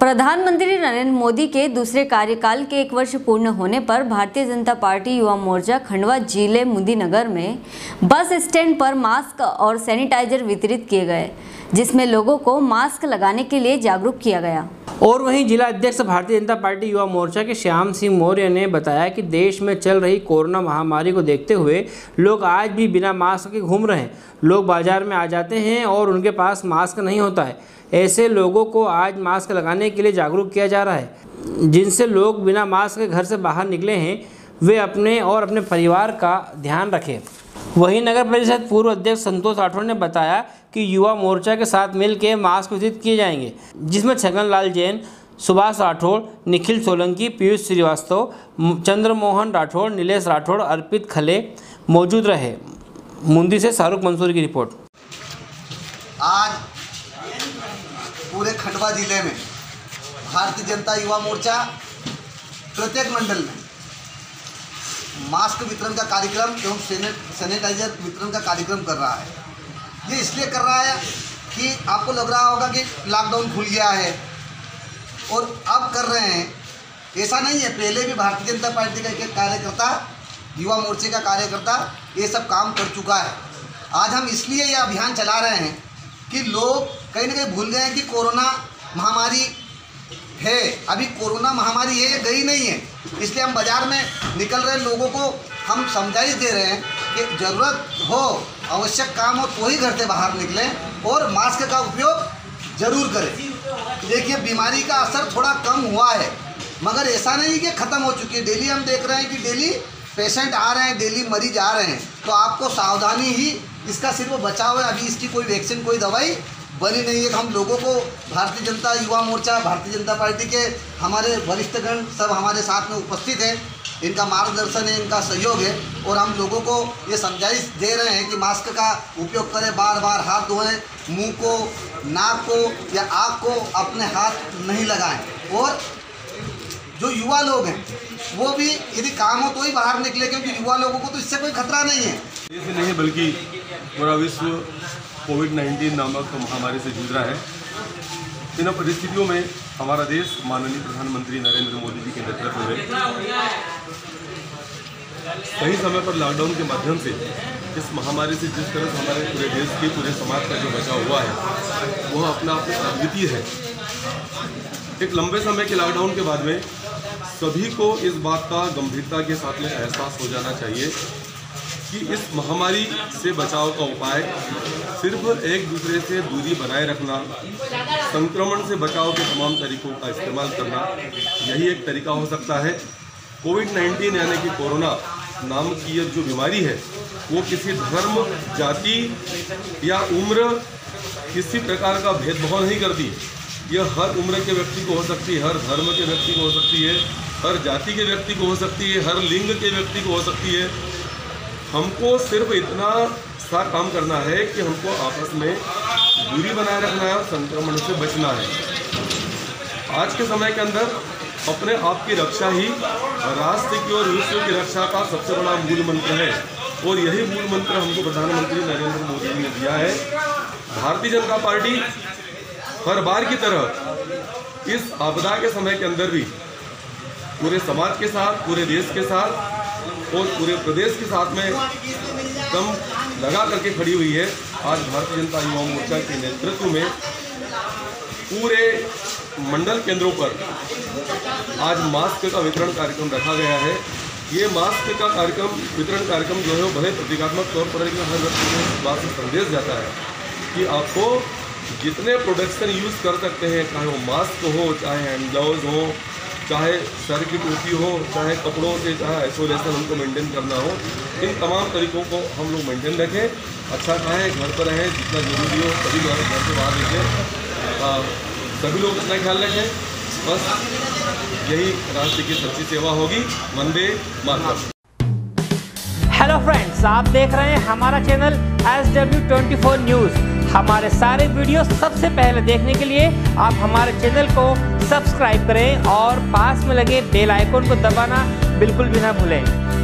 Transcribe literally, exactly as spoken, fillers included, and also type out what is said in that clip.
प्रधानमंत्री नरेंद्र मोदी के दूसरे कार्यकाल के एक वर्ष पूर्ण होने पर भारतीय जनता पार्टी युवा मोर्चा खंडवा जिले मुदीनगर में बस स्टैंड पर मास्क और सैनिटाइजर वितरित किए गए, जिसमें लोगों को मास्क लगाने के लिए जागरूक किया गया। और वहीं जिला अध्यक्ष भारतीय जनता पार्टी युवा मोर्चा के श्याम सिंह मौर्य ने बताया कि देश में चल रही कोरोना महामारी को देखते हुए लोग आज भी बिना मास्क के घूम रहे हैं। लोग बाजार में आ जाते हैं और उनके पास मास्क नहीं होता है। ऐसे लोगों को आज मास्क लगाने के लिए जागरूक किया जा रहा है। जिनसे लोग बिना मास्क के घर से बाहर निकले हैं वे अपने और अपने परिवार का ध्यान रखें। वहीं नगर परिषद पूर्व अध्यक्ष संतोष राठौड़ ने बताया कि युवा मोर्चा के साथ मिलकर मास्क वितरित किए जाएंगे, जिसमें छगन लाल जैन, सुभाष राठौड़, निखिल सोलंकी, पीयूष श्रीवास्तव, चंद्रमोहन राठौड़, नीलेश राठौड़, अर्पित खले मौजूद रहे। मुंदी से शाहरुख मंसूरी की रिपोर्ट। आज पूरे खंडवा जिले में भारतीय जनता युवा मोर्चा प्रत्येक मंडल में मास्क वितरण का कार्यक्रम एवं सैनिटाइजर वितरण का कार्यक्रम कर रहा है। ये इसलिए कर रहा है कि आपको लग रहा होगा कि लॉकडाउन खुल गया है और अब कर रहे हैं, ऐसा नहीं है। पहले भी भारतीय जनता पार्टी का एक कार्यकर्ता, युवा मोर्चे का कार्यकर्ता ये सब काम कर चुका है। आज हम इसलिए ये अभियान चला रहे हैं कि लोग कहीं ना कहीं भूल गए हैं कि कोरोना महामारी है। अभी कोरोना महामारी है, ये गई नहीं है। इसलिए हम बाज़ार में निकल रहे लोगों को हम समझाइश दे रहे हैं कि ज़रूरत हो, आवश्यक काम हो तो ही घर से बाहर निकलें और मास्क का उपयोग ज़रूर करें। देखिए, बीमारी का असर थोड़ा कम हुआ है, मगर ऐसा नहीं कि ख़त्म हो चुकी है। डेली हम देख रहे हैं कि डेली पेशेंट आ रहे हैं, डेली मरीज आ रहे हैं। तो आपको सावधानी ही इसका सिर्फ बचाव है। अभी इसकी कोई वैक्सीन, कोई दवाई बनी नहीं है। हम लोगों को भारतीय जनता युवा मोर्चा, भारतीय जनता पार्टी के हमारे वरिष्ठगण सब हमारे साथ में उपस्थित हैं। इनका मार्गदर्शन है, इनका सहयोग है और हम लोगों को ये समझाइश दे रहे हैं कि मास्क का उपयोग करें, बार बार हाथ धोएं, मुंह को, नाक को या आँख को अपने हाथ नहीं लगाएं। और जो युवा लोग हैं वो भी यदि काम हो तो ही बाहर निकले, क्योंकि युवा लोगों को तो इससे कोई खतरा नहीं है। ऐसे नहीं बल्कि पूरा विश्व कोविड नाइन्टीन नामक महामारी से जूझ रहा है। इन परिस्थितियों में हमारा देश माननीय प्रधानमंत्री नरेंद्र मोदी जी के नेतृत्व में सही समय पर लॉकडाउन के माध्यम से इस महामारी से जिस तरह से हमारे पूरे देश के, पूरे समाज का जो बचाव हुआ है वह अपना आप में अद्वितीय है। एक लंबे समय के लॉकडाउन के बाद में सभी को इस बात का गंभीरता के साथ में एहसास हो जाना चाहिए कि इस महामारी से बचाव का उपाय सिर्फ एक दूसरे से दूरी बनाए रखना, संक्रमण से बचाव के तमाम तरीकों का इस्तेमाल करना, यही एक तरीका हो सकता है। कोविड नाइन्टीन यानी कि कोरोना नाम की ये जो बीमारी है वो किसी धर्म, जाति या उम्र, किसी प्रकार का भेदभाव नहीं करती। यह हर उम्र के व्यक्ति को हो सकती है, हर धर्म के व्यक्ति को हो सकती है, हर जाति के व्यक्ति को हो सकती है, हर लिंग के व्यक्ति को हो सकती है। हमको सिर्फ इतना सा काम करना है कि हमको आपस में दूरी बनाए रखना है और संक्रमण से बचना है। आज के समय के अंदर अपने आप की रक्षा ही राष्ट्र की और विश्व की रक्षा का सबसे बड़ा मूल मंत्र है और यही मूल मंत्र हमको प्रधानमंत्री नरेंद्र मोदी जी ने दिया है। भारतीय जनता पार्टी हर बार की तरह इस आपदा के समय के अंदर भी पूरे समाज के साथ, पूरे देश के साथ और पूरे प्रदेश के साथ में दम लगा करके खड़ी हुई है। आज भारतीय जनता युवा मोर्चा के नेतृत्व में पूरे मंडल केंद्रों पर आज मास्क का वितरण कार्यक्रम रखा गया है। ये मास्क का कार्यक्रम, वितरण कार्यक्रम जो है वो भले प्रतीकात्मक तौर पर लेकिन हर व्यक्ति को इस बात से संदेश जाता है कि आपको जितने प्रोडक्शन यूज़ कर सकते हैं, चाहे वो मास्क हो, चाहे हैंड ग्लव्स हो, चाहे सर की टोपी हो, चाहे कपड़ों से, चाहे आइसोलेशन हमको मेंटेन करना हो, इन तमाम तरीकों को हम लोग मेंटेन रखें। अच्छा चाहे घर पर रहें, जितना जरूरी हो सभी लोग घर से बाहर निकलें, सभी लोग अपना ख्याल रखें। बस यही राष्ट्र की सच्ची सेवा होगी। वंदे मातरम। हेलो फ्रेंड्स, आप देख रहे हैं हमारा channel S W twenty four news. हमारे सारे वीडियो सबसे पहले देखने के लिए आप हमारे चैनल को सब्सक्राइब करें और पास में लगे बेल आइकन को दबाना बिल्कुल भी ना भूलें।